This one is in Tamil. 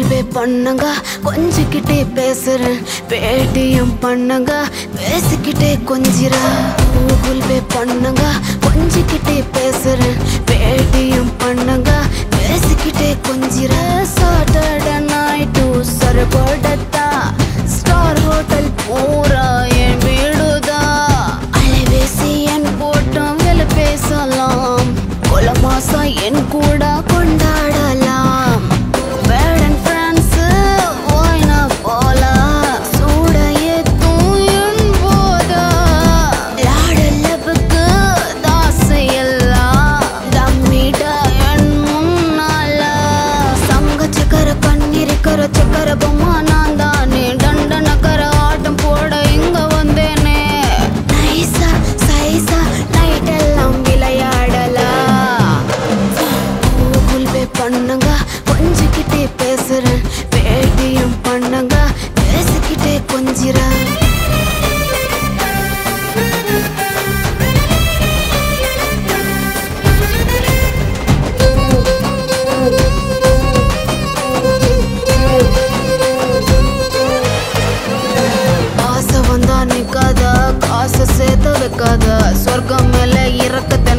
கூகுள் பே பண்ணுங்க கொஞ்சிக்கிட்டே பேசுறேன் பேடிஎம் பண்ணுங்க பேசிக்கிட்டே கொஞ்சிறேன் கூகுள் பே பண்ணுங்க கொஞ்சிக்கிட்டே பேசுறேன் பேடிஎம் பண்ணுங்க பேசிக்கிட்டே கொஞ்சிறேன் சாட்டர்டே நைட்டு சரபடத்தா ஸ்டார் ஹோட்டல் பூரா என் வீடுதா அலைபேசி என் போட்டும் வேலை பேசலாம் கொலமாசா என் கூட கொண்டாடலாம் வேடன் ஃப்ரான்ஸ் வாய்னா போலா சூட ஏத்தும் என் போதா லாடலவுக்கு தாசையெல்லாம் தம்மிடா என் முன்னால சங்க சக்கர பண்ணிருக்கிற சக்கர பொம்மா நான் தானே டண்டனக்கர ஆட்டம் போட இங்க வந்தேனே நைசா சைசா நைட் எல்லாம் விளையாடலாம் கூகுள் பே பண்ணுங்க கொஞ்சிக்கிட்டே பேசுறேன் பேடிஎம் பண்ணுங்க பேசிக்கிட்டே கொஞ்சிறேன் ஆசை வந்தா நிக்காத காசை சேர்த்து வைக்காத சொர்க்கம் மேல இறக்கத்தை